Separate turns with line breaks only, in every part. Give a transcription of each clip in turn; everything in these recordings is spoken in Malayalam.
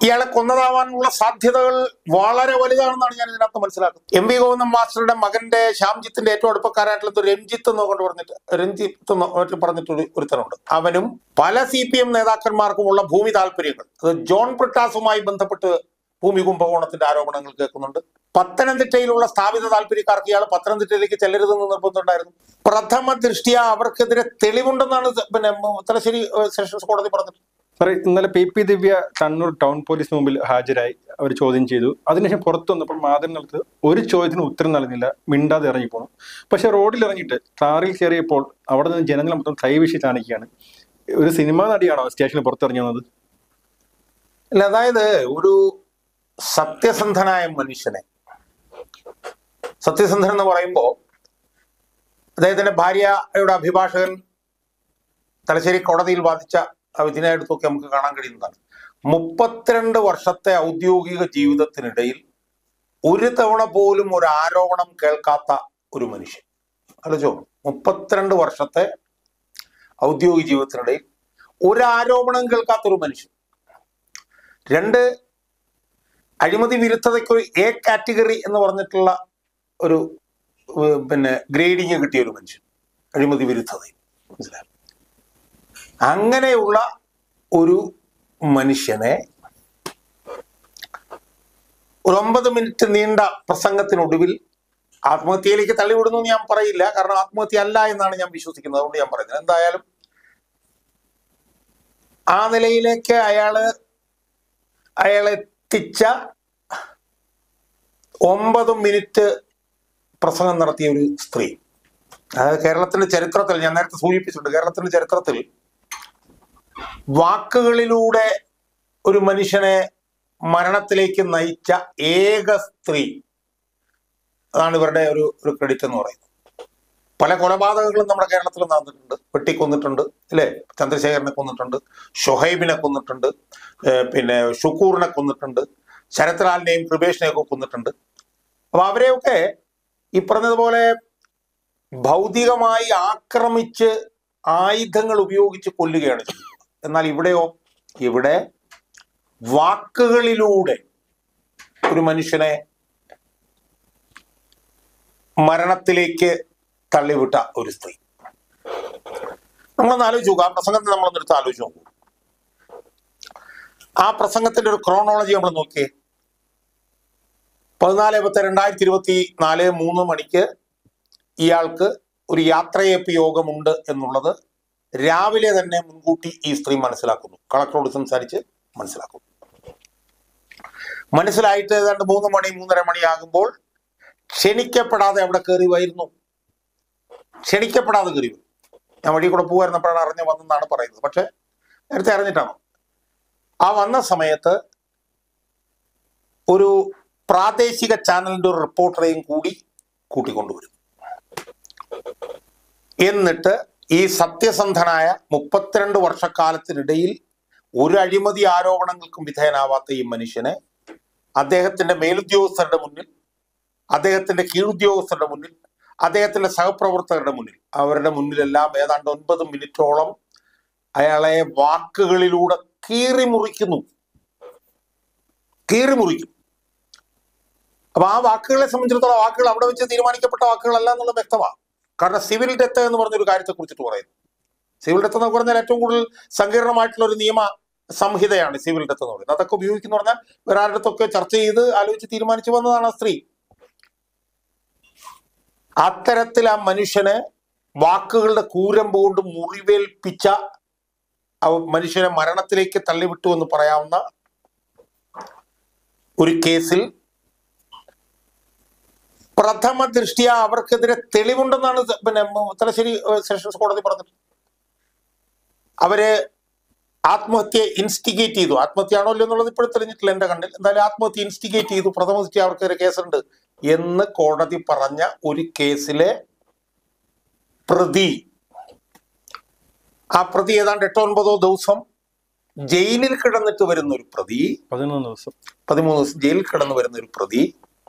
ഇയാളെ കൊന്നതാവാനുള്ള സാധ്യതകൾ വളരെ വലുതാണെന്നാണ് ഞാൻ ഇതിനകത്ത് മനസ്സിലാക്കുന്നത്. എം വി ഗോവിന്ദൻ മാസ്റ്ററുടെ മകന്റെ ശ്യാംജിത്തിന്റെ ഏറ്റവും അടുപ്പക്കാരായിട്ടുള്ള രഞ്ജിത്ത് എന്ന് കൊണ്ട് പറഞ്ഞിട്ട് ഒരുത്തനുണ്ട്. അവനും പല CPM നേതാക്കന്മാർക്കുമുള്ള ഭൂമി താല്പര്യങ്ങൾ, അത് ജോൺ ബ്രിട്ടാസുമായി ബന്ധപ്പെട്ട് ഭൂമി കുംഭകോണത്തിന്റെ ആരോപണങ്ങൾ കേൾക്കുന്നുണ്ട്. പത്തനംതിട്ടയിലുള്ള സ്ഥാപിത താല്പര്യക്കാർക്ക് ഇയാൾ പത്തനംതിട്ടയിലേക്ക് ചെല്ലരുതെന്ന് നിർബന്ധമുണ്ടായിരുന്നു. പ്രഥമ ദൃഷ്ടിയ അവർക്കെതിരെ തെളിവുണ്ടെന്നാണ് തലശ്ശേരി സെഷൻസ് കോടതി പറഞ്ഞത്.
സാറേ, ഇന്നലെ PP ദിവ്യ കണ്ണൂർ ടൗൺ പോലീസിന് മുമ്പിൽ ഹാജരായി അവർ ചോദ്യം ചെയ്തു. അതിനുശേഷം പുറത്തു വന്നപ്പോൾ മാധ്യമങ്ങൾക്ക് ഒരു ചോദ്യത്തിന് ഉത്തരം നൽകുന്നില്ല, മിണ്ടാതെ ഇറങ്ങിപ്പോണു. പക്ഷെ റോഡിൽ ഇറങ്ങിയിട്ട് കാറിൽ കയറിയപ്പോൾ അവിടെ നിന്ന് ജനങ്ങൾ മൊത്തം കൈവീശി കാണിക്കുകയാണ്. ഒരു സിനിമാ നടിയാണോ സ്റ്റേഷനിൽ പുറത്തിറങ്ങി വന്നത്?
അല്ല, അതായത് ഒരു സത്യസന്ധനായ മനുഷ്യനെ, സത്യസന്ധൻ എന്ന് പറയുമ്പോൾ അദ്ദേഹത്തിന്റെ ഭാര്യയുടെ അഭിഭാഷകൻ തലശ്ശേരി കോടതിയിൽ വാദിച്ച വിധിനായെടുത്തൊക്കെ നമുക്ക് കാണാൻ കഴിയുന്നതാണ്. 32 വർഷത്തെ ഔദ്യോഗിക ജീവിതത്തിനിടയിൽ ഒരു തവണ പോലും ഒരു ആരോപണം കേൾക്കാത്ത ഒരു മനുഷ്യൻ. ആലോചിച്ചോ, 32 വർഷത്തെ ഔദ്യോഗിക ജീവിതത്തിനിടയിൽ ഒരു ആരോപണം കേൾക്കാത്തൊരു മനുഷ്യൻ. 2, അഴിമതി വിരുദ്ധതയ്ക്ക് ഒരു A കാറ്റഗറി എന്ന് പറഞ്ഞിട്ടുള്ള ഒരു ഗ്രേഡിങ് കിട്ടിയ ഒരു മനുഷ്യൻ, അഴിമതി വിരുദ്ധതയും. മനസ്സിലായി? അങ്ങനെയുള്ള ഒരു മനുഷ്യനെ ഒരു 9 മിനിറ്റ് നീണ്ട പ്രസംഗത്തിനൊടുവിൽ ആത്മഹത്യയിലേക്ക് തള്ളിവിടുന്നു ഞാൻ പറയില്ല, കാരണം ആത്മഹത്യ അല്ല എന്നാണ് ഞാൻ വിശ്വസിക്കുന്നത്. അതുകൊണ്ട് ഞാൻ പറയുന്നത് എന്തായാലും ആ നിലയിലേക്ക് അയാളെത്തിച്ച 9 മിനിറ്റ് പ്രസംഗം നടത്തിയ ഒരു സ്ത്രീ. അതായത് കേരളത്തിന്റെ ചരിത്രത്തിൽ, ഞാൻ നേരത്തെ സൂചിപ്പിച്ചിട്ടുണ്ട്, കേരളത്തിന്റെ ചരിത്രത്തിൽ വാക്കുകളിലൂടെ ഒരു മനുഷ്യനെ മരണത്തിലേക്ക് നയിച്ച ഏക സ്ത്രീ. അതാണ് ഇവരുടെ ഒരു ക്രെഡിറ്റ് എന്ന് പറയുന്നത്. പല കൊലപാതകങ്ങളും നമ്മുടെ കേരളത്തിൽ നടന്നിട്ടുണ്ട്. വെട്ടിക്കൊന്നിട്ടുണ്ട്, അല്ലേ? ചന്ദ്രശേഖരനെ കൊന്നിട്ടുണ്ട്, ഷൊഹൈബിനെ കൊന്നിട്ടുണ്ട്, ഷുക്കൂറിനെ കൊന്നിട്ടുണ്ട്, ശരത്ലാലിനെയും കൃപേഷിനെയൊക്കെ കൊന്നിട്ടുണ്ട്. അപ്പൊ അവരെയൊക്കെ ഈ പറഞ്ഞതുപോലെ ഭൗതികമായി ആക്രമിച്ച് ആയുധങ്ങൾ ഉപയോഗിച്ച് കൊല്ലുകയാണ് ചെയ്യുന്നത്. എന്നാൽ ഇവിടെ വാക്കുകളിലൂടെ ഒരു മനുഷ്യനെ മരണത്തിലേക്ക് തള്ളിവിട്ട ഒരു സ്ത്രീ. നമ്മളൊന്ന് ആലോചിച്ച് നോക്കുക, ആ പ്രസംഗത്തെ നമ്മളൊന്നെടുത്ത് ആലോചിച്ച് നോക്കൂ. ആ പ്രസംഗത്തിന്റെ ഒരു ക്രോണോളജി നമ്മൾ നോക്കിയേ. 14/10/2024 3 മണിക്ക് ഇയാൾക്ക് ഒരു യാത്രയപ്പ് യോഗമുണ്ട് എന്നുള്ളത് രാവിലെ തന്നെ മുൻകൂട്ടി ഈ സ്ത്രീ മനസ്സിലാക്കുന്നു. കളക്ടറോട് സംസാരിച്ച് മനസ്സിലാക്കുന്നു. മനസ്സിലായിട്ട് ഏതാണ്ട് 3 മണി 3:30 മണിയാകുമ്പോൾ ക്ഷണിക്കപ്പെടാതെ അവിടെ കയറി വരുന്നു. ക്ഷണിക്കപ്പെടാതെ കയറി വരും. ഞാൻ വഴി കൂടെ പോകുമായിരുന്നപ്പോഴാണ് അറിഞ്ഞ് വന്നെന്നാണ് പറയുന്നത്. പക്ഷെ നേരത്തെ അറിഞ്ഞിട്ടാണോ? ആ വന്ന സമയത്ത് ഒരു പ്രാദേശിക ചാനലിന്റെ ഒരു റിപ്പോർട്ടറെയും കൂടി കൂട്ടിക്കൊണ്ടുവരും. എന്നിട്ട് ഈ സത്യസന്ധനായ 32 വർഷക്കാലത്തിനിടയിൽ ഒരു അഴിമതി ആരോപണങ്ങൾക്കും വിധേയനാവാത്ത ഈ മനുഷ്യനെ അദ്ദേഹത്തിന്റെ മേലുദ്യോഗസ്ഥരുടെ മുന്നിൽ, അദ്ദേഹത്തിന്റെ കീഴുദ്യോഗസ്ഥരുടെ മുന്നിൽ, അദ്ദേഹത്തിന്റെ സഹപ്രവർത്തകരുടെ മുന്നിൽ, അവരുടെ മുന്നിലെല്ലാം ഏതാണ്ട് 9 മിനിറ്റോളം അയാളെ വാക്കുകളിലൂടെ കീറി മുറിക്കും. അപ്പൊ ആ വാക്കുകളെ സംബന്ധിച്ചിടത്തോളം വാക്കുകൾ അവിടെ വെച്ച് തീരുമാനിക്കപ്പെട്ട വാക്കുകളല്ല എന്നുള്ളത് വ്യക്തമാണ്. കാരണം സിവിൽ ഡെത്ത് എന്ന് പറഞ്ഞൊരു കാര്യത്തെ കുറിച്ചിട്ട് പറയുന്നു. സിവിൽ ഡെത്ത് എന്ന് പറഞ്ഞാൽ ഏറ്റവും കൂടുതൽ സങ്കീർണമായിട്ടുള്ള ഒരു നിയമ സംഹിതയാണ് സിവിൽ ഡെത്ത് എന്ന് പറയുന്നത്. അതൊക്കെ ഉപയോഗിക്കുന്ന പറഞ്ഞാൽ വേറെ അടുത്തൊക്കെ ചർച്ച ചെയ്ത് ആലോചിച്ച് തീരുമാനിച്ചു വന്നതാണ് ആ സ്ത്രീ. അത്തരത്തിൽ ആ മനുഷ്യനെ വാക്കുകളുടെ കൂരമ്പ് കൊണ്ട് മുറിവേൽപ്പിച്ച മനുഷ്യനെ മരണത്തിലേക്ക് തള്ളിവിട്ടു എന്ന് പറയാവുന്ന ഒരു കേസിൽ പ്രഥമ ദൃഷ്ടിയ അവർക്കെതിരെ തെളിവുണ്ടെന്നാണ് തലശ്ശേരി സെഷൻസ് കോടതി പറഞ്ഞത്. അവര് ആത്മഹത്യ ഇൻസ്റ്റിഗേറ്റ് ചെയ്തു. ആത്മഹത്യയാണോ ഇല്ല എന്നുള്ളത് ഇപ്പോഴും തെളിഞ്ഞിട്ടില്ല എന്റെ കണ്ണിൽ. എന്തായാലും ആത്മഹത്യ ഇൻസ്റ്റിഗേറ്റ് ചെയ്തു, പ്രഥമ ദൃഷ്ടിയ അവർക്കെതിരെ കേസുണ്ട് എന്ന് കോടതി പറഞ്ഞ ഒരു കേസിലെ പ്രതി, ആ പ്രതി ഏതാണ്ട് 8-9 ദിവസം ജയിലിൽ കിടന്നിട്ട് വരുന്ന ഒരു പ്രതി, 13 ദിവസം ജയിലിൽ കിടന്നു വരുന്ന ഒരു പ്രതി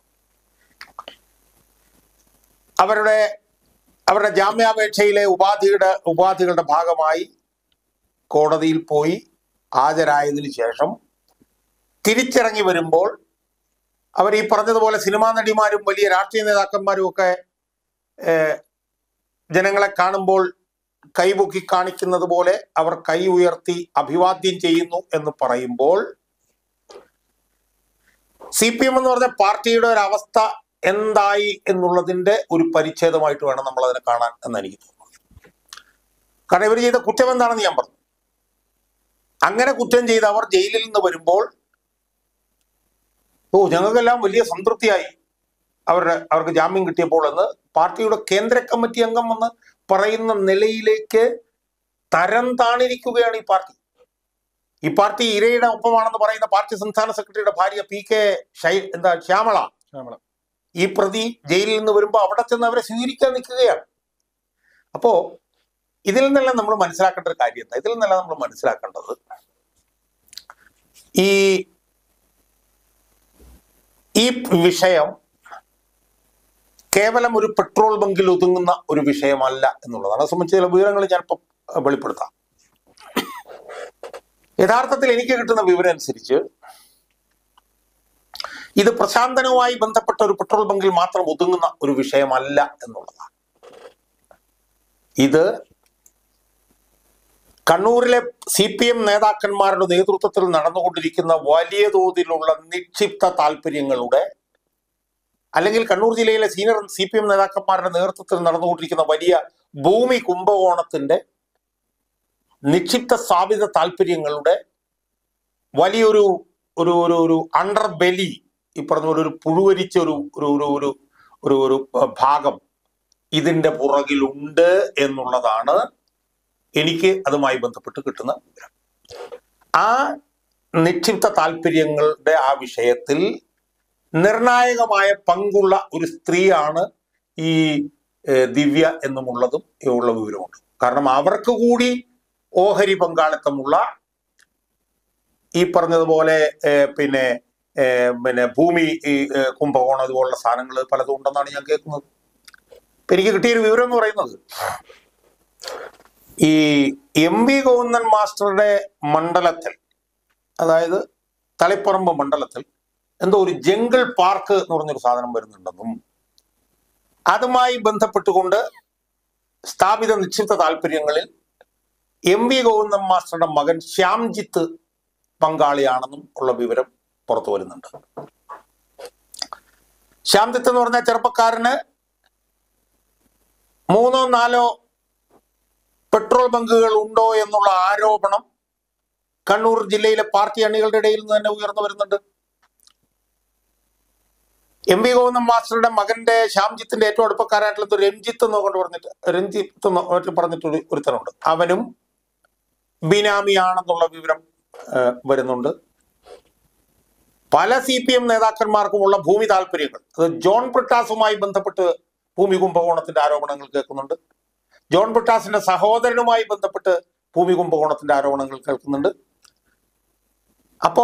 അവരുടെ ജാമ്യാപേക്ഷയിലെ ഉപാധികളുടെ ഭാഗമായി കോടതിയിൽ പോയി ഹാജരായതിനു ശേഷം തിരിച്ചിറങ്ങി വരുമ്പോൾ അവർ ഈ പറഞ്ഞതുപോലെ സിനിമാ നടിമാരും വലിയ രാഷ്ട്രീയ നേതാക്കന്മാരും ഒക്കെ ജനങ്ങളെ കാണുമ്പോൾ കൈപൊക്കി കാണിക്കുന്നത് പോലെ അവർ കൈ ഉയർത്തി അഭിവാദ്യം ചെയ്യുന്നു എന്ന് പറയുമ്പോൾ CPM എന്ന് പറഞ്ഞ പാർട്ടിയുടെ ഒരു അവസ്ഥ എന്തായി എന്നുള്ളതിന്റെ ഒരു പരിച്ഛേദമായിട്ട് വേണം നമ്മൾ അതിനെ കാണാൻ എന്ന് എനിക്ക് തോന്നുന്നു. കാരണം ഇവർ ചെയ്ത കുറ്റം എന്താണെന്ന് ഞാൻ പറഞ്ഞു. അങ്ങനെ കുറ്റം ചെയ്ത് അവർ ജയിലിൽ നിന്ന് വരുമ്പോൾ ഞങ്ങൾക്കെല്ലാം വലിയ സംതൃപ്തിയായി അവർക്ക് ജാമ്യം കിട്ടിയപ്പോൾ എന്ന് പാർട്ടിയുടെ കേന്ദ്ര കമ്മിറ്റി അംഗം എന്ന് പറയുന്ന നിലയിലേക്ക് തരം താണിരിക്കുകയാണ് ഈ പാർട്ടി ഇരയുടെ ഒപ്പമാണെന്ന് പറയുന്ന പാർട്ടി സംസ്ഥാന സെക്രട്ടറിയുടെ ഭാര്യ PK ശ്യാമള ഈ പ്രതി ജയിലിൽ നിന്ന് വരുമ്പോൾ അവിടെ ചെന്ന് അവരെ സ്വീകരിക്കാൻ നിൽക്കുകയാണ്. അപ്പോ ഇതിൽ നിന്നെല്ലാം നമ്മൾ മനസ്സിലാക്കേണ്ട ഒരു കാര്യം എന്താ? ഇതിൽ നിന്നെല്ലാം നമ്മൾ മനസ്സിലാക്കേണ്ടത് ഈ വിഷയം കേവലം ഒരു പെട്രോൾ ബങ്കിൽ ഒതുങ്ങുന്ന ഒരു വിഷയമല്ല എന്നുള്ളതാണ്. അത് സംബന്ധിച്ച് ചില വിവരങ്ങൾ ഞാനിപ്പോൾ വെളിപ്പെടുത്താം. യഥാർത്ഥത്തിൽ എനിക്ക് കിട്ടുന്ന വിവരം അനുസരിച്ച് ഇത് പ്രശാന്തനുമായി ബന്ധപ്പെട്ട ഒരു പെട്രോൾ ബങ്കിൽ മാത്രം ഒതുങ്ങുന്ന ഒരു വിഷയമല്ല എന്നുള്ളതാണ്. ഇത് കണ്ണൂരിലെ CPM നേതാക്കന്മാരുടെ നേതൃത്വത്തിൽ നടന്നുകൊണ്ടിരിക്കുന്ന വലിയ തോതിലുള്ള നിക്ഷിപ്ത താല്പര്യങ്ങളുടെ, അല്ലെങ്കിൽ കണ്ണൂർ ജില്ലയിലെ സീനിയർ CPM നേതാക്കന്മാരുടെ നേതൃത്വത്തിൽ നടന്നുകൊണ്ടിരിക്കുന്ന വലിയ ഭൂമി കുംഭകോണത്തിന്റെ നിക്ഷിപ്ത സ്ഥാപിത താല്പര്യങ്ങളുടെ വലിയൊരു ഒരു ഒരു ഒരു അണ്ടർബെലി, ഈ പറഞ്ഞ പോലെ ഒരു പുഴുവരിച്ച ഒരു ഭാഗം ഇതിന്റെ പുറകിലുണ്ട് എന്നുള്ളതാണ് എനിക്ക് അതുമായി ബന്ധപ്പെട്ട് കിട്ടുന്ന വിവരം. ആ നിക്ഷിപ്ത താല്പര്യങ്ങളുടെ ആ വിഷയത്തിൽ നിർണായകമായ പങ്കുള്ള ഒരു സ്ത്രീയാണ് ഈ ദിവ്യ എന്നുമുള്ളതും ഉള്ള വിവരമുണ്ട്. കാരണം അവർക്ക് കൂടി ഓഹരി പങ്കാളിത്തമുള്ള ഈ പറഞ്ഞതുപോലെ പിന്നെ ഭൂമി കുംഭകോണം ഇതുപോലുള്ള സാധനങ്ങൾ പലതും ഉണ്ടെന്നാണ് ഞാൻ കേൾക്കുന്നത്. എനിക്ക് കിട്ടിയൊരു വിവരം എന്ന് പറയുന്നത് ഈ MV ഗോവിന്ദൻ മാസ്റ്ററുടെ മണ്ഡലത്തിൽ, അതായത് തളിപ്പറമ്പ് മണ്ഡലത്തിൽ എന്തോ ഒരു ജംഗിൾ പാർക്ക് എന്ന് പറഞ്ഞൊരു സാധനം വരുന്നുണ്ടെന്നും അതുമായി ബന്ധപ്പെട്ടുകൊണ്ട് സ്ഥാപിത നിശ്ചിത താല്പര്യങ്ങളിൽ MV ഗോവിന്ദൻ മാസ്റ്ററുടെ മകൻ ശ്യാംജിത്ത് പങ്കാളിയാണെന്നും ഉള്ള വിവരം പുറത്തു വരുന്നുണ്ട്. ശ്യാംജിത്ത് എന്ന് പറഞ്ഞ ചെറുപ്പക്കാരന് 3-4 പെട്രോൾ ബങ്കുകൾ ഉണ്ടോ എന്നുള്ള ആരോപണം കണ്ണൂർ ജില്ലയിലെ പാർട്ടി അണികളുടെ ഇടയിൽ നിന്ന് തന്നെ ഉയർന്നു വരുന്നുണ്ട്. MV ഗോവിന്ദൻ മാസ്റ്ററുടെ മകന്റെ ശ്യാംജിത്തിന്റെ ഏറ്റവും അടുപ്പക്കാരായിട്ടുള്ള രഞ്ജിത്ത് എന്ന് പറഞ്ഞിട്ട് ഒരുത്തനുണ്ട്. അവനും ബിനാമിയാണെന്നുള്ള വിവരം വരുന്നുണ്ട്. പല CPM നേതാക്കന്മാർക്കുമുള്ള ഭൂമി താല്പര്യങ്ങൾ, അത് ജോൺ ബ്രിട്ടാസുമായി ബന്ധപ്പെട്ട് ഭൂമി കുംഭകോണത്തിന്റെ ആരോപണങ്ങൾ കേൾക്കുന്നുണ്ട്. ജോൺ ബ്രിട്ടാസിന്റെ സഹോദരനുമായി ബന്ധപ്പെട്ട് ഭൂമി കുംഭകോണത്തിന്റെ ആരോപണങ്ങൾ കേൾക്കുന്നുണ്ട്. അപ്പോ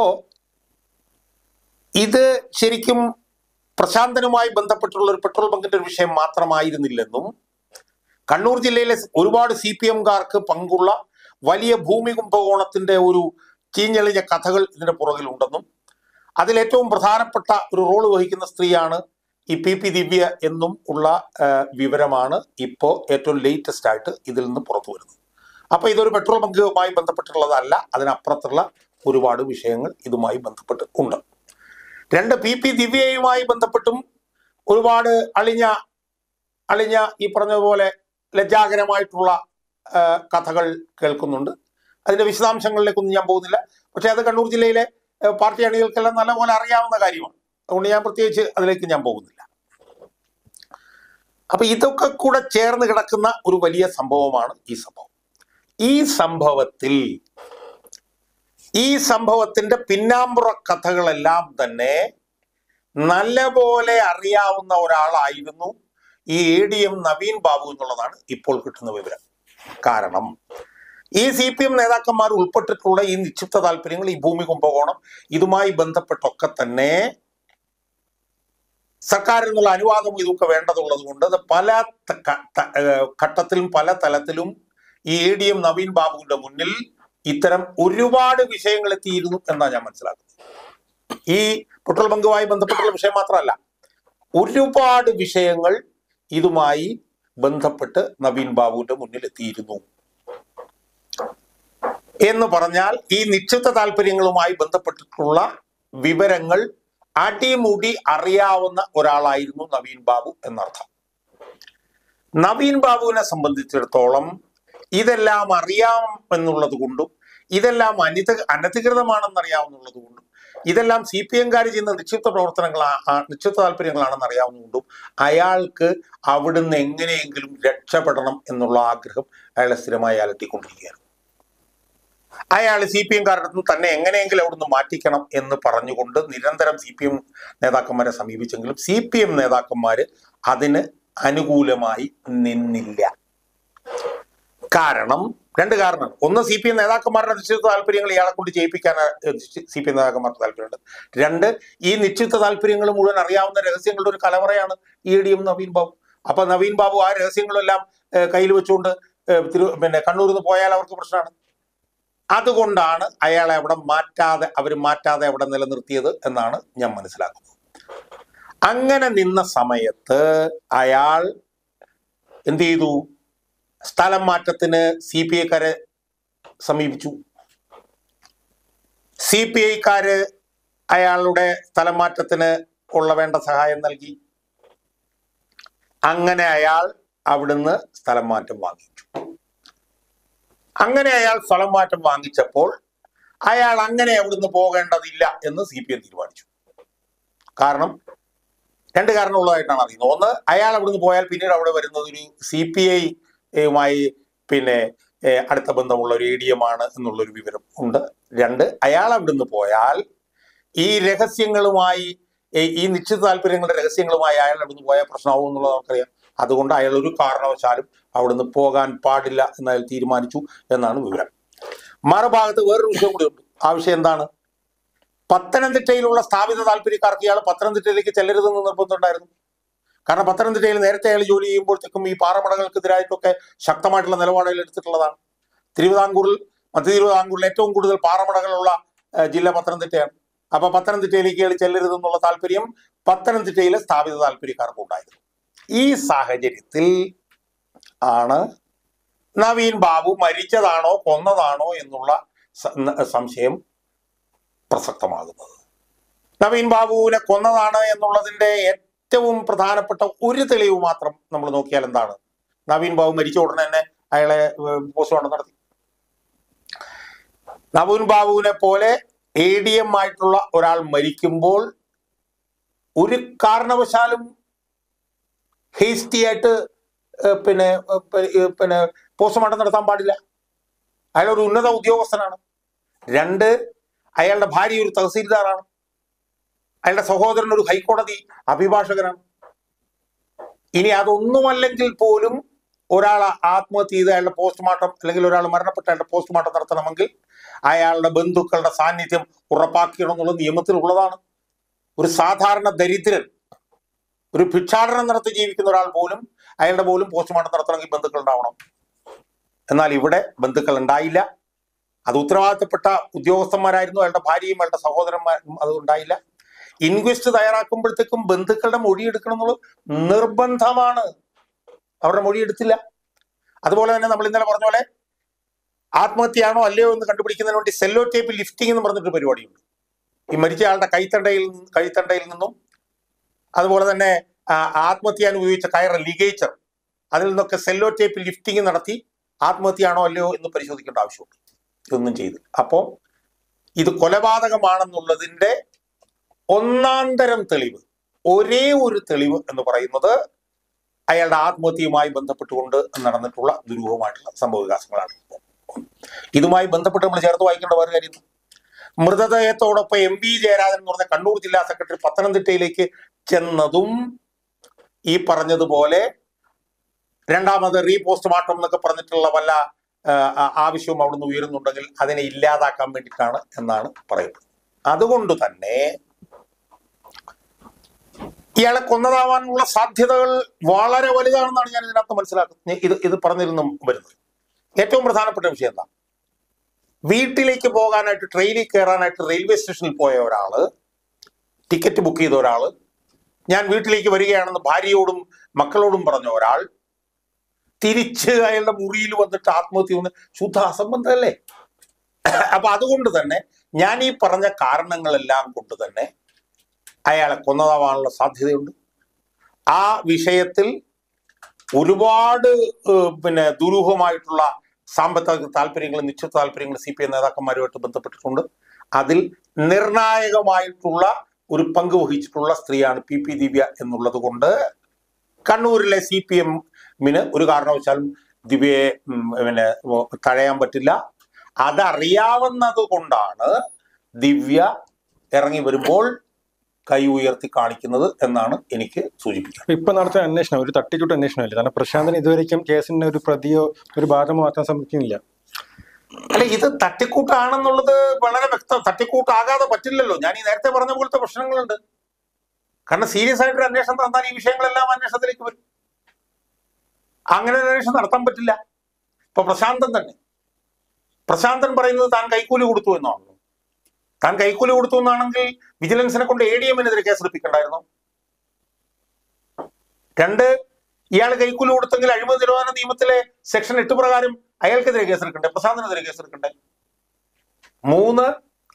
ഇത് ശരിക്കും പ്രശാന്തനുമായി ബന്ധപ്പെട്ടുള്ള ഒരു പെട്രോൾ ബങ്കിന്റെ ഒരു വിഷയം മാത്രമായിരുന്നില്ലെന്നും കണ്ണൂർ ജില്ലയിലെ ഒരുപാട് CPMകാർക്ക് പങ്കുള്ള വലിയ ഭൂമി കുംഭകോണത്തിന്റെ ഒരു ചീഞ്ഞളിഞ്ഞ കഥകൾ ഇതിന്റെ പുറകിലുണ്ടെന്നും അതിലേറ്റവും പ്രധാനപ്പെട്ട ഒരു റോള് വഹിക്കുന്ന സ്ത്രീയാണ് ഈ PP ദിവ്യ എന്നും ഉള്ള വിവരമാണ് ഇപ്പോൾ ഏറ്റവും ലേറ്റസ്റ്റ് ആയിട്ട് ഇതിൽ നിന്ന് പുറത്തു വരുന്നത്. അപ്പൊ ഇതൊരു പെട്രോൾ ബങ്കുമായി ബന്ധപ്പെട്ടുള്ളതല്ല, അതിനപ്പുറത്തുള്ള ഒരുപാട് വിഷയങ്ങൾ ഇതുമായി ബന്ധപ്പെട്ട് ഉണ്ട്. PP ദിവ്യയുമായി ബന്ധപ്പെട്ടും ഒരുപാട് അളിഞ്ഞ ഈ പറഞ്ഞതുപോലെ ലജ്ജാകരമായിട്ടുള്ള കഥകൾ കേൾക്കുന്നുണ്ട്. അതിന്റെ വിശദാംശങ്ങളിലേക്കൊന്നും ഞാൻ പോകുന്നില്ല. പക്ഷെ അത് കണ്ണൂർ ജില്ലയിലെ പാർട്ടി അണികൾക്കെല്ലാം നല്ലപോലെ അറിയാവുന്ന കാര്യമാണ്. അതുകൊണ്ട് ഞാൻ പ്രത്യേകിച്ച് അതിലേക്ക് ഞാൻ പോകുന്നില്ല. അപ്പൊ ഇതൊക്കെ കൂടെ ചേർന്ന് കിടക്കുന്ന ഒരു വലിയ സംഭവമാണ് ഈ സംഭവം. ഈ സംഭവത്തിന്റെ പിന്നാമ്പുറ കഥകളെല്ലാം തന്നെ നല്ലപോലെ അറിയാവുന്ന ഒരാളായിരുന്നു ഈ ADM നവീൻ ബാബു എന്നുള്ളതാണ് ഇപ്പോൾ കിട്ടുന്ന വിവരം. കാരണം ഈ CPM നേതാക്കന്മാർ ഉൾപ്പെട്ടിട്ടുള്ള ഈ നിക്ഷിപ്ത താല്പര്യങ്ങൾ, ഈ ഭൂമി കുംഭകോണം, ഇതുമായി ബന്ധപ്പെട്ടൊക്കെ തന്നെ സർക്കാരിൽ നിന്നുള്ള അനുവാദം ഇതൊക്കെ വേണ്ടതുള്ളത് കൊണ്ട് അത് പല ഘട്ടത്തിലും പല തലത്തിലും ഈ ADM നവീൻ ബാബുവിന്റെ മുന്നിൽ ഇത്തരം ഒരുപാട് വിഷയങ്ങൾ എത്തിയിരുന്നു എന്നാണ് ഞാൻ മനസ്സിലാക്കുന്നത്. ഈ പെട്രോൾ ബങ്കുമായി ബന്ധപ്പെട്ടുള്ള വിഷയം മാത്രമല്ല, ഒരുപാട് വിഷയങ്ങൾ ഇതുമായി ബന്ധപ്പെട്ട് നവീൻ ബാബുവിന്റെ മുന്നിൽ എത്തിയിരുന്നു. എന്ന് പറഞ്ഞാൽ ഈ നിശ്ചിത താല്പര്യങ്ങളുമായി ബന്ധപ്പെട്ടിട്ടുള്ള വിവരങ്ങൾ അടിമുടി അറിയാവുന്ന ഒരാളായിരുന്നു നവീൻ ബാബു എന്നർത്ഥം. നവീൻ ബാബുവിനെ സംബന്ധിച്ചിടത്തോളം ഇതെല്ലാം അറിയാം എന്നുള്ളത് കൊണ്ടും ഇതെല്ലാം അനധികൃതമാണെന്ന് അറിയാവുന്നുള്ളത് കൊണ്ടും ഇതെല്ലാം CPM-കാർ ചെയ്യുന്ന നിശ്ചിത താല്പര്യങ്ങളാണെന്ന് അറിയാവുന്നതുകൊണ്ടും അയാൾക്ക് അവിടുന്ന് എങ്ങനെയെങ്കിലും രക്ഷപ്പെടണം എന്നുള്ള ആഗ്രഹം അയാളെ സ്ഥിരമായി അലട്ടിക്കൊണ്ടിരിക്കുകയാണ്. അയാൾ CPM-കാരുടെ അടുത്ത് തന്നെ എങ്ങനെയെങ്കിലും അവിടുന്ന് മാറ്റിക്കണം എന്ന് പറഞ്ഞുകൊണ്ട് നിരന്തരം CPM നേതാക്കന്മാരെ സമീപിച്ചെങ്കിലും CPM നേതാക്കന്മാര് അതിന് അനുകൂലമായി നിന്നില്ല. രണ്ട് കാരണം. ഒന്ന്, CPM നേതാക്കന്മാരുടെ നിശ്ചിത താല്പര്യങ്ങൾ ഇയാളെ കൊണ്ട് ചെയ്യിപ്പിക്കാൻ CPM നേതാക്കന്മാർക്ക് താല്പര്യമുണ്ട്. രണ്ട്, ഈ നിശ്ചിത താല്പര്യങ്ങൾ മുഴുവൻ അറിയാവുന്ന രഹസ്യങ്ങളുടെ ഒരു കലവറയാണ് EDM നവീൻ ബാബു. അപ്പൊ നവീൻ ബാബു ആ രഹസ്യങ്ങളെല്ലാം കയ്യിൽ വെച്ചുകൊണ്ട് കണ്ണൂരിൽ നിന്ന് പോയാൽ അവർക്ക് പ്രശ്നമാണ്. അതുകൊണ്ടാണ് അയാളെ അവിടെ മാറ്റാതെ അവിടെ നിലനിർത്തിയത് എന്നാണ് ഞാൻ മനസ്സിലാക്കുന്നത്. അങ്ങനെ നിന്ന സമയത്ത് അയാൾ എന്ത് ചെയ്തു? സ്ഥലം മാറ്റത്തിന് CPI-ക്കാരെ സമീപിച്ചു. CPI-ക്കാര് അയാളുടെ സ്ഥലം മാറ്റത്തിന് വേണ്ട സഹായം നൽകി. അങ്ങനെ അയാൾ അവിടുന്ന് സ്ഥലം മാറ്റം വാങ്ങിച്ചു. അങ്ങനെ അയാൾ സ്ഥലം മാറ്റം വാങ്ങിച്ചപ്പോൾ അയാൾ അങ്ങനെ അവിടുന്ന് പോകേണ്ടതില്ല എന്ന് CPM തീരുമാനിച്ചു. രണ്ട് കാരണമുള്ളതായിട്ടാണ് അറിയുന്നത്. ഒന്ന്, അയാൾ അവിടുന്ന് പോയാൽ പിന്നീട് അവിടെ വരുന്നത് ഒരു CPI-യുമായി അടുത്ത ബന്ധമുള്ള ഒരു ADM ആണ് എന്നുള്ളൊരു വിവരം ഉണ്ട്. രണ്ട്, അയാൾ അവിടുന്ന് പോയാൽ ഈ രഹസ്യങ്ങളുമായി ഈ നിശ്ചിത താല്പര്യങ്ങളുടെ രഹസ്യങ്ങളുമായി അയാൾ അവിടുന്ന് പോയാൽ പ്രശ്നമാവും എന്നുള്ളത് നമുക്കറിയാം. അതുകൊണ്ട് അയാൾ ഒരു കാരണവശാലും അവിടുന്ന് പോകാൻ പാടില്ല എന്ന് അയാൾ തീരുമാനിച്ചു എന്നാണ് വിവരം. മറുഭാഗത്ത് വേറൊരു വിഷയം കൂടി ഉണ്ട്. ആ വിഷയം എന്താണ്? പത്തനംതിട്ടയിലുള്ള സ്ഥാപിത താല്പര്യക്കാർക്ക് ഇയാൾ പത്തനംതിട്ടയിലേക്ക് ചെല്ലരുതെന്ന് നിർബന്ധമുണ്ടായിരുന്നു. കാരണം പത്തനംതിട്ടയിൽ നേരത്തെ അയാൾ ജോലി ചെയ്യുമ്പോഴത്തേക്കും ഈ പാറമടകൾക്കെതിരായിട്ടൊക്കെ ശക്തമായിട്ടുള്ള നിലപാടുകൾ എടുത്തിട്ടുള്ളതാണ്. മധ്യ തിരുവിതാംകൂറിൽ ഏറ്റവും കൂടുതൽ പാറമടകളുള്ള ജില്ല പത്തനംതിട്ടയാണ്. അപ്പൊ പത്തനംതിട്ടയിലേക്ക് അയാൾ ചെല്ലരുതെന്നുള്ള താല്പര്യം പത്തനംതിട്ടയിലെ സ്ഥാപിത താല്പര്യക്കാർക്ക് ഉണ്ടായിരുന്നു. ഈ സാഹചര്യത്തിൽ ആണ് നവീൻ ബാബു മരിച്ചതാണോ കൊന്നതാണോ എന്നുള്ള സംശയം പ്രസക്തമാകുന്നത്. നവീൻ ബാബുവിനെ കൊന്നതാണ് എന്നുള്ളതിന്റെ ഏറ്റവും പ്രധാനപ്പെട്ട ഒരു തെളിവ് മാത്രം നമ്മൾ നോക്കിയാൽ എന്താണ്? നവീൻ ബാബു മരിച്ച ഉടനെ തന്നെ അയാളെ പോസ്റ്റ്മോർട്ടം നടത്തി. നവീൻ ബാബുവിനെ പോലെ ADM ആയിട്ടുള്ള ഒരാൾ മരിക്കുമ്പോൾ ഒരു കാരണവശാലും ഹേസ്റ്റിയായിട്ട് പോസ്റ്റ്മോർട്ടം നടത്താൻ പാടില്ല. അയാൾ ഒരു ഉന്നത ഉദ്യോഗസ്ഥനാണ്. രണ്ട്, അയാളുടെ ഭാര്യ ഒരു തഹസീൽദാറാണ്. അയാളുടെ സഹോദരൻ ഒരു ഹൈക്കോടതി അഭിഭാഷകനാണ്. ഇനി അതൊന്നുമല്ലെങ്കിൽ പോലും ഒരാൾ ആത്മഹത്യ ചെയ്ത് അയാളുടെ പോസ്റ്റ്മോർട്ടം അല്ലെങ്കിൽ ഒരാൾ മരണപ്പെട്ട അയാളുടെ പോസ്റ്റ്മോർട്ടം നടത്തണമെങ്കിൽ അയാളുടെ ബന്ധുക്കളുടെ സാന്നിധ്യം ഉറപ്പാക്കണം എന്നുള്ള നിയമത്തിലുള്ളതാണ്. ഒരു സാധാരണ ദരിദ്രൻ, ഒരു ഭിക്ഷാടനം നടത്തി ജീവിക്കുന്ന ഒരാൾ പോലും അയാളുടെ പോലും പോസ്റ്റ്മോർട്ടം നടത്തണമെങ്കിൽ ബന്ധുക്കൾ ഉണ്ടാവണം. എന്നാൽ ഇവിടെ ബന്ധുക്കൾ ഉണ്ടായില്ല. അത് ഉത്തരവാദിത്തപ്പെട്ട ഉദ്യോഗസ്ഥന്മാരായിരുന്നു. അയാളുടെ ഭാര്യയും അയാളുടെ സഹോദരന്മാരും അത് ഉണ്ടായില്ല. ഇൻക്വസ്റ്റ് തയ്യാറാക്കുമ്പോഴത്തേക്കും ബന്ധുക്കളുടെ മൊഴി എടുക്കണം എന്നുള്ളത് നിർബന്ധമാണ്. അവരുടെ മൊഴി എടുത്തില്ല. അതുപോലെ തന്നെ നമ്മൾ ഇന്നലെ പറഞ്ഞ പോലെ ആത്മഹത്യയാണോ അല്ലയോ എന്ന് കണ്ടുപിടിക്കുന്നതിന് വേണ്ടി സെല്ലോ ടേപ്പ് ലിഫ്റ്റിംഗ് എന്ന് പറഞ്ഞിട്ട് പരിപാടിയുണ്ട്. ഈ മരിച്ച ആളുടെ കൈത്തണ്ടയിൽ നിന്നും അതുപോലെ തന്നെ ആത്മഹത്യാൻ ഉപയോഗിച്ച കയറ് ലിഗേച്ചർ, അതിൽ നിന്നൊക്കെ സെല്ലോ ടേപ്പ് ലിഫ്റ്റിംഗ് നടത്തി ആത്മഹത്യയാണോ അല്ലയോ എന്ന് പരിശോധിക്കേണ്ട ആവശ്യമുണ്ട്. ഇതൊന്നും ചെയ്തു. അപ്പോൾ ഇത് കൊലപാതകമാണെന്നുള്ളതിന്റെ ഒന്നാന്തരം തെളിവ്, ഒരേ ഒരു തെളിവ് എന്ന് പറയുന്നത് അയാളുടെ ആത്മഹത്യയുമായി ബന്ധപ്പെട്ടുകൊണ്ട് നടന്നിട്ടുള്ള ദുരൂഹമായിട്ടുള്ള സംഭവവികാസങ്ങളാണ്. ഇതുമായി ബന്ധപ്പെട്ട് നമ്മൾ ചേർത്ത് വായിക്കേണ്ട വേറെ കാര്യം, മൃതദേഹത്തോടൊപ്പം MV ജയരാജൻ എന്ന് പറഞ്ഞ കണ്ണൂർ ജില്ലാ സെക്രട്ടറി പത്തനംതിട്ടയിലേക്ക് ചെന്നതും ഈ പറഞ്ഞതുപോലെ രണ്ടാമത് റീപോസ്റ്റ്മോർട്ടം എന്നൊക്കെ പറഞ്ഞിട്ടുള്ള വല്ല ആവശ്യവും അവിടുന്ന് ഉയരുന്നുണ്ടെങ്കിൽ അതിനെ ഇല്ലാതാക്കാൻ വേണ്ടിയിട്ടാണ് എന്നാണ് പറയുന്നത്. അതുകൊണ്ട് തന്നെ ഇയാളെ കൊന്നതാവാനുള്ള സാധ്യതകൾ വളരെ വലുതാണെന്നാണ് ഞാൻ ഇതിനകത്ത് മനസ്സിലാക്കുന്നത്. ഇത് പറഞ്ഞിരുന്നും വരുന്നത് ഏറ്റവും പ്രധാനപ്പെട്ട വിഷയം എന്താ? വീട്ടിലേക്ക് പോകാനായിട്ട് ട്രെയിനിൽ കയറാനായിട്ട് റെയിൽവേ സ്റ്റേഷനിൽ പോയ ഒരാള് ടിക്കറ്റ് ബുക്ക് ചെയ്ത ഒരാൾ, ഞാൻ വീട്ടിലേക്ക് വരികയാണെന്ന് ഭാര്യയോടും മക്കളോടും പറഞ്ഞ ഒരാൾ തിരിച്ച് അയാളുടെ മുറിയിൽ വന്നിട്ട് ആത്മഹത്യ വന്ന് ശുദ്ധ അസംബന്ധമല്ലേ? അപ്പൊ അതുകൊണ്ട് തന്നെ ഞാൻ ഈ പറഞ്ഞ കാരണങ്ങളെല്ലാം കൊണ്ട് തന്നെ അയാളെ കൊന്നതാവാനുള്ള സാധ്യതയുണ്ട്. ആ വിഷയത്തിൽ ഒരുപാട് ദുരൂഹമായിട്ടുള്ള സാമ്പത്തിക താല്പര്യങ്ങളും നിശ്ചിത താല്പര്യങ്ങളും CPM നേതാക്കന്മാരുമായിട്ട് ബന്ധപ്പെട്ടിട്ടുണ്ട്. അതിൽ നിർണായകമായിട്ടുള്ള ഒരു പങ്ക് വഹിച്ചിട്ടുള്ള സ്ത്രീയാണ് PP ദിവ്യ എന്നുള്ളത് കൊണ്ട് കണ്ണൂരിലെ CPM-ന് ഒരു കാരണവശാലും ദിവ്യയെ തഴയാൻ പറ്റില്ല. അതറിയാവുന്നത് കൊണ്ടാണ് ദിവ്യ ഇറങ്ങി വരുമ്പോൾ കൈ ഉയർത്തി കാണിക്കുന്നത് എന്നാണ് എനിക്ക് സൂചിപ്പിക്കുന്നത്.
ഇപ്പൊ നടത്തിയ അന്വേഷണം ഒരു തട്ടിക്കൂട്ട് അന്വേഷണമല്ലേ? കാരണം പ്രശാന്തന് ഇതുവരെയും കേസിന് ഒരു പ്രതിയോ ഒരു ഭാഗമോ മാറ്റാൻ ശ്രമിക്കുന്നില്ല.
അല്ല, ഇത് തട്ടിക്കൂട്ടാണെന്നുള്ളത് വളരെ വ്യക്തം. തട്ടിക്കൂട്ടാകാതെ പറ്റില്ലല്ലോ. ഞാൻ ഈ നേരത്തെ പറഞ്ഞ പോലത്തെ പ്രശ്നങ്ങളുണ്ട്. കാരണം സീരിയസ് ആയിട്ടൊരു അന്വേഷണം നടന്നാൽ ഈ വിഷയങ്ങളെല്ലാം അന്വേഷണത്തിലേക്ക് വരും. അങ്ങനെ ഒരു അന്വേഷണം നടത്താൻ പറ്റില്ല. ഇപ്പൊ പ്രശാന്തൻ പറയുന്നത് താൻ കൈക്കൂലി കൊടുത്തു എന്നാണല്ലോ. താൻ കൈക്കൂലി കൊടുത്തു എന്നാണെങ്കിൽ വിജിലൻസിനെ കൊണ്ട് ADM-നെതിരെ കേസെടുപ്പിക്കണ്ടായിരുന്നു. 2, ഇയാൾ കൈക്കൂലി കൊടുത്തെങ്കിൽ അഴിമതി നിരോധന നിയമത്തിലെ സെക്ഷൻ 8 പ്രകാരം അയാൾക്കെതിരെ കേസെടുക്കണ്ടേ? പ്രശാന്തനെതിരെ കേസെടുക്കണ്ടേ? 3,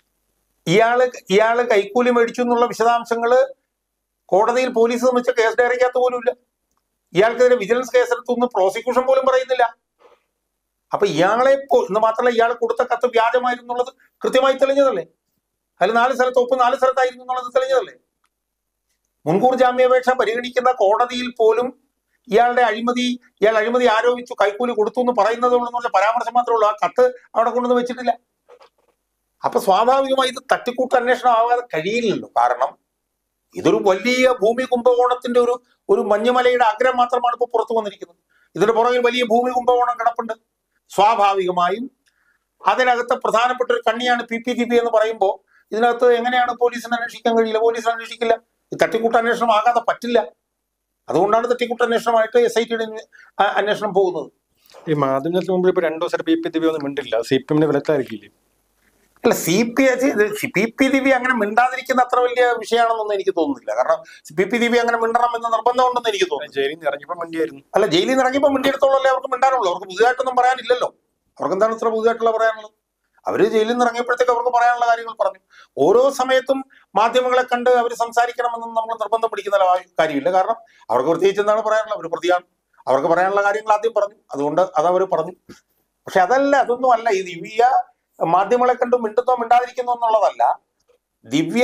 ഇയാള് കൈക്കൂലി മേടിച്ചു എന്നുള്ള വിശദാംശങ്ങള് കോടതിയിൽ പോലീസ് നിർമ്മിച്ച കേസ് ഡയറിക്കകത്ത് പോലുമില്ല. ഇയാൾക്കെതിരെ വിജിലൻസ് കേസെടുത്തു പ്രോസിക്യൂഷൻ പോലും പറയുന്നില്ല. അപ്പൊ ഇയാളെ എന്ന് മാത്രമല്ല, ഇയാൾ കൊടുത്ത കത്ത് വ്യാജമായിരുന്നു എന്നുള്ളത് കൃത്യമായി തെളിഞ്ഞതല്ലേ? അതിൽ 4 സ്ഥലത്ത് ഒപ്പ് 4 സ്ഥലത്തായിരുന്നു എന്നുള്ളത് തെളിഞ്ഞതല്ലേ? മുൻകൂർ ജാമ്യാപേക്ഷ പരിഗണിക്കുന്ന കോടതിയിൽ പോലും ഇയാൾ അഴിമതി ആരോപിച്ചു കൈക്കൂലി കൊടുത്തു എന്ന് പറയുന്നതുള്ള പരാമർശം മാത്രമേ ഉള്ളൂ. ആ കത്ത് അവിടെ കൊണ്ടുവന്ന് വെച്ചിട്ടില്ല. അപ്പൊ സ്വാഭാവികമായി ഇത് തട്ടിക്കൂട്ട് അന്വേഷണം ആവാതെ കഴിയില്ലല്ലോ. കാരണം ഇതൊരു വലിയ ഭൂമി കുംഭകോണത്തിന്റെ ഒരു മഞ്ഞുമലയുടെ അഗ്രം മാത്രമാണ് ഇപ്പൊ പുറത്തു വന്നിരിക്കുന്നത്. ഇതിന്റെ പുറകിൽ വലിയ ഭൂമി കുംഭകോണം കിടപ്പുണ്ട്. സ്വാഭാവികമായും അതിനകത്ത് പ്രധാനപ്പെട്ട ഒരു കണ്ണിയാണ് PP ദിവ്യ എന്ന് പറയുമ്പോൾ ഇതിനകത്ത് എങ്ങനെയാണ് പോലീസിന് അന്വേഷിക്കാൻ കഴിയില്ല? പോലീസ് അന്വേഷിക്കില്ല. ഈ തട്ടിക്കൂട്ട് അന്വേഷണം ആകാതെ പറ്റില്ല. അതുകൊണ്ടാണ് തട്ടിക്കൂട്ട് അന്വേഷണമായിട്ട് SIT-യുടെ അന്വേഷണം പോകുന്നത്.
ഈ മാധ്യമത്തിന് മുമ്പിൽ ഇപ്പൊ 2 ദിവസം PP ദിവ്യ ഒന്നും മിണ്ടില്ല. CPM-ന്റെ വിലക്കായിരിക്കില്ലേ?
അല്ല, PP ദിവ്യ അങ്ങനെ മിണ്ടാതിരിക്കുന്ന അത്ര വലിയ വിഷയമാണെന്നൊന്നും എനിക്ക് തോന്നുന്നില്ല. കാരണം PP ദിവ്യ അങ്ങനെ മിണ്ടണം എന്ന് നിർബന്ധമുണ്ടെന്ന് എനിക്ക് തോന്നുന്നു.
ജയിലിൽ നിന്ന് ഇറങ്ങിയപ്പോൾ മിണ്ടിയായിരുന്നു.
അല്ല, ജയിലിൽ നിന്ന് ഇറങ്ങിയപ്പോൾ മിണ്ടിയെടുത്തോളല്ലേ അവർക്ക് മിണ്ടാനുള്ളൂ. അവർക്ക് പുതുതായിട്ടൊന്നും പറയാനില്ലല്ലോ. അവർക്ക് എന്താണ് ഇത്ര പുതുതായിട്ടുള്ള പറയാനുള്ളത്? അവര് ജയിലിൽ നിന്ന് ഇറങ്ങിയപ്പോഴത്തേക്ക് അവർക്ക് പറയാനുള്ള കാര്യങ്ങൾ പറഞ്ഞു. ഓരോ സമയത്തും മാധ്യമങ്ങളെ കണ്ട് അവർ സംസാരിക്കണമെന്നും നമ്മൾ നിർബന്ധം പിടിക്കുന്ന കാര്യമില്ല. കാരണം അവർക്ക് പ്രത്യേകിച്ച് എന്താണ് പറയാനുള്ളത്? അവർ പ്രതിയാണ്. അവർക്ക് പറയാനുള്ള കാര്യങ്ങൾ ആദ്യം പറഞ്ഞു. അതുകൊണ്ട് അതവർ പറഞ്ഞു. പക്ഷെ അതൊന്നും അല്ല. ഈ ദിവ്യ മാധ്യമങ്ങളെ കണ്ട് മിണ്ടുന്നോ മിണ്ടാതിരിക്കുന്നോ എന്നുള്ളതല്ല. ദിവ്യ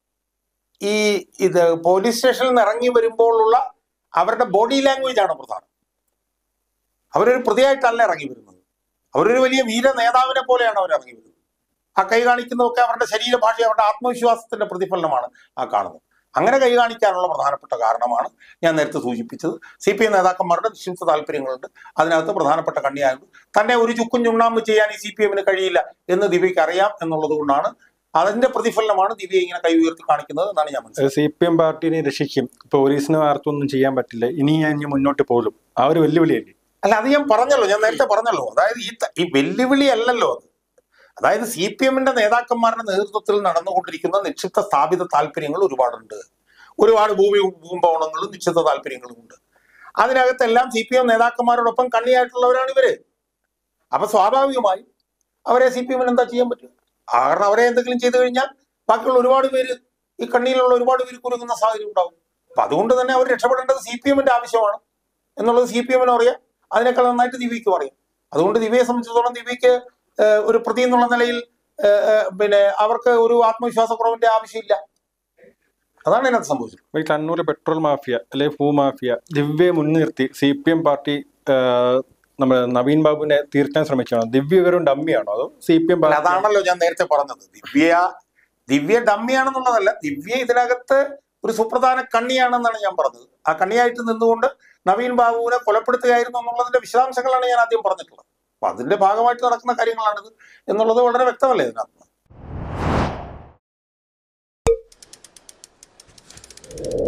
ഇത് പോലീസ് സ്റ്റേഷനിൽ നിന്ന് ഇറങ്ങി വരുമ്പോഴുള്ള അവരുടെ ബോഡി ലാംഗ്വേജ് ആണ് പ്രധാനം. അവരൊരു പ്രതിയായിട്ടല്ല ഇറങ്ങി വരുന്നത്. അവരൊരു വലിയ വീര നേതാവിനെ പോലെയാണ് അവർ ഇറങ്ങി വരുന്നത്. ആ കൈ കാണിക്കുന്നതൊക്കെ അവരുടെ ശരീരഭാഷ, അവരുടെ ആത്മവിശ്വാസത്തിന്റെ പ്രതിഫലനമാണ് ആ കാണുന്നത്. അങ്ങനെ കൈ കാണിക്കാനുള്ള പ്രധാനപ്പെട്ട കാരണമാണ് ഞാൻ നേരത്തെ സൂചിപ്പിച്ചത്. CPM നേതാക്കന്മാരുടെ നിശ്ചിത താല്പര്യങ്ങളുണ്ട്. അതിനകത്ത് പ്രധാനപ്പെട്ട കണ്ണിയായത് തന്നെ ഒരു ചുക്കും ചുണ്ണാമ്പ് ചെയ്യാൻ ഈ CPM-ന് കഴിയില്ല എന്ന് ദിവ്യയ്ക്ക് അറിയാം എന്നുള്ളത് കൊണ്ടാണ്. അതിന്റെ പ്രതിഫലനമാണ് ദിവ്യ ഇങ്ങനെ കൈ ഉയർത്തി കാണിക്കുന്നത് എന്നാണ് ഞാൻ മനസ്സിലാക്കുന്നത്.
CPM പാർട്ടിനെ രക്ഷിക്കും, പോലീസിന് ആർക്കൊന്നും ചെയ്യാൻ പറ്റില്ല, ഇനി മുന്നോട്ട് പോലും ആ ഒരു വെല്ലുവിളിയല്ലേ?
അല്ല, അത് ഞാൻ പറഞ്ഞല്ലോ, ഞാൻ നേരത്തെ പറഞ്ഞല്ലോ. അതായത് ഈ വെല്ലുവിളി അല്ലല്ലോ അത്. അതായത് CPM-ന്റെ നേതാക്കന്മാരുടെ നേതൃത്വത്തിൽ നടന്നുകൊണ്ടിരിക്കുന്ന നിക്ഷിപ്ത സ്ഥാപിത താല്പര്യങ്ങൾ ഒരുപാടുണ്ട്. ഒരുപാട് ഭൂമി കുംഭകോണങ്ങളും നിശ്ചിത താല്പര്യങ്ങളും ഉണ്ട്. അതിനകത്തെല്ലാം CPM നേതാക്കന്മാരോടൊപ്പം കണ്ണിയായിട്ടുള്ളവരാണ് ഇവര്. അപ്പൊ സ്വാഭാവികമായും അവരെ CPM-ന് എന്താ ചെയ്യാൻ പറ്റും? കാരണം അവരെ എന്തെങ്കിലും ചെയ്തു കഴിഞ്ഞാൽ ബാക്കിയുള്ള ഒരുപാട് പേര്, ഈ കണ്ണിയിലുള്ള ഒരുപാട് പേര് കുരുങ്ങുന്ന സാഹചര്യം ഉണ്ടാവും. അപ്പൊ അതുകൊണ്ട് തന്നെ അവർ രക്ഷപ്പെടേണ്ടത് CPM-ന്റെ ആവശ്യമാണ് എന്നുള്ളത് CPM-ന് അറിയാം. അതിനേക്കാൾ നന്നായിട്ട് ദിവ്യയ്ക്കും അറിയാം. അതുകൊണ്ട് ദിവ്യയെ സംബന്ധിച്ചിടത്തോളം ദിവ്യയ്ക്ക് ഒരു പ്രതി എന്നുള്ള നിലയിൽ അവർക്ക് ഒരു ആത്മവിശ്വാസക്കുറവിന്റെ ആവശ്യമില്ല. അതാണ് ഇതിനകത്ത് സംഭവിച്ചത്.
കണ്ണൂർ പെട്രോൾ മാഫിയ അല്ലെ ഭൂമാഫിയ ദിവ്യയെ മുൻനിർത്തി CPM പാർട്ടി നമ്മുടെ നവീൻ ബാബുവിനെ തീർക്കാൻ ശ്രമിച്ചാണോ? ദിവ്യ ഇവരും ഡമ്മിയാണോ അതോ CPM?
അതാണല്ലോ ഞാൻ നേരത്തെ പറഞ്ഞത്. ദിവ്യ ഡമ്മിയാണെന്നുള്ളതല്ല, ദിവ്യ ഇതിനകത്ത് ഒരു സുപ്രധാന കണ്ണിയാണെന്നാണ് ഞാൻ പറഞ്ഞത്. ആ കണ്ണിയായിട്ട് നിന്നുകൊണ്ട് നവീൻ ബാബുവിനെ കൊലപ്പെടുത്തുകയായിരുന്നു എന്നുള്ളതിന്റെ വിശദാംശങ്ങളാണ് ഞാൻ ആദ്യം പറഞ്ഞിട്ടുള്ളത്. അപ്പൊ അതിന്റെ ഭാഗമായിട്ട് നടക്കുന്ന കാര്യങ്ങളാണിത് എന്നുള്ളത് വളരെ വ്യക്തമല്ലേ ഇതിനകത്ത്.